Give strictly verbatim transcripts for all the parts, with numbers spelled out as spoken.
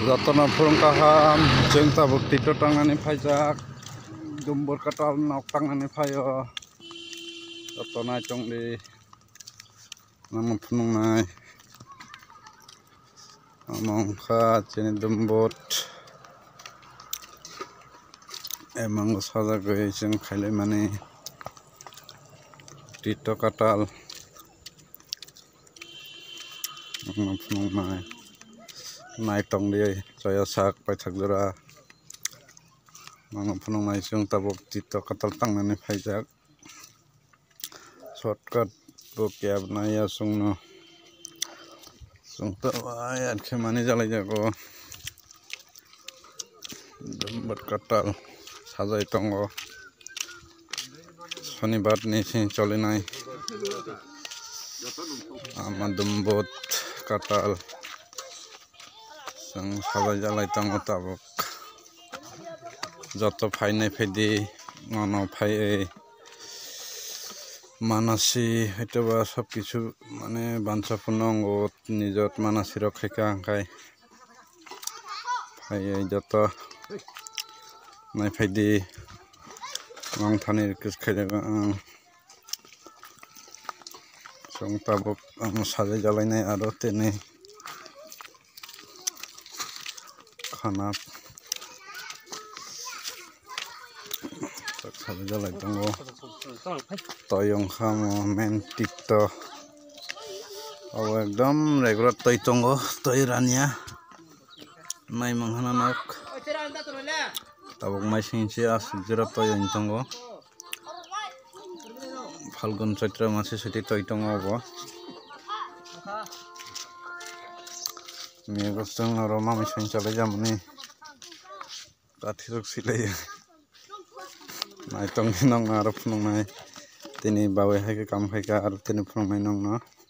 Jatana phurung kaham jeng tabuk tito tangani phaijak dumbur katal nok tangani phayo jatona chongli namu phunung nai among kha chini dumbut emang saja goi jeng khaile mani tito katal namu phunung nai nai tong di saya sak paithak jora namu phunung nai jeng tabuk tito katal tangani phaijak shortcut bo kyab nai asungno sungta wai adkhe mani jalai jago dumbur katal sajai tongo shonibar ni sin cholinai ama dumbut katal jeng sajai jalai tongo tabuk joto phainai phaidi ngono phai manasi hoitoba sob kichu mane bansapurno ongo nijot manasi rok khaika angkai phai joto nai phaidi ngong thani kis khaijaga ang song tabuk ang sajai jalainai aro tini khana sajai jalai tongo toyong khamo men tito abo ekdom regular toi tongo toi rania nai manghana nok tabuk mai singsi asjora toi tongo Falgun Chaitra mase seti toi tongo abo mi gostong aro mami sain chale jamni kathirok silai nai tong nong aro phunung nai tini bawe haike kam khaika aro tini phunung nai nong no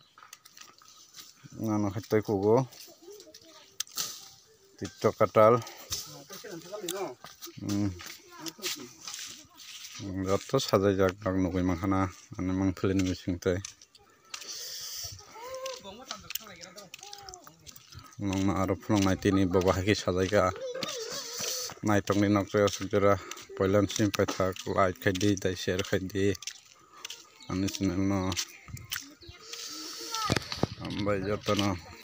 ngano khaitoi kugo tito katal joto sajai jak jak nugui mankhana ani mangphilini bisingtoi nongno aro phunung nai tini bobo haike sajaika naitokni nokjaya sukjora poilan sim paithak like khaidi dai share khaidi ani channel no ambai jotono